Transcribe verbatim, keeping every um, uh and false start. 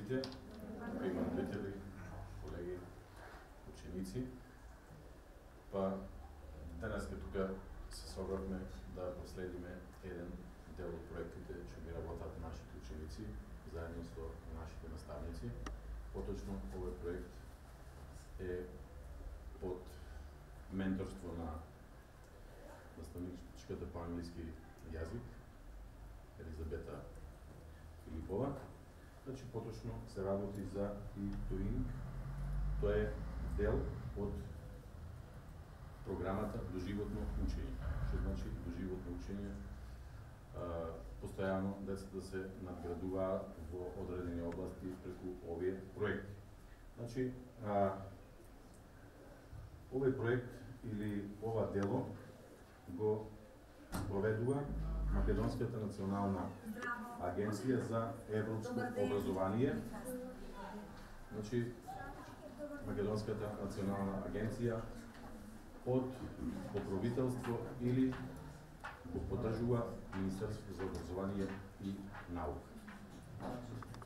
учениците. Тука има родители, колеги, ученици. Па денеска тука се собравме да проследиме еден дел од проектите што ги работат нашите ученици заедно со нашите наставници. Поточно овој проект е под менторство на наставничката по англиски јазик Елизабета Филипова. Значи, поточно се работи за e-doing. Тоа е дел од програмата доживотно учење. Што значи доживотно учење? Постојано децата се надградуваат во одредени области преку овие проекти. Значи, а, овој проект или ова дело го проведува Македонската национална агенција за европско образование. Значи, Македонската национална агенција под покровителство или го поддржува Министерството за образование и наука.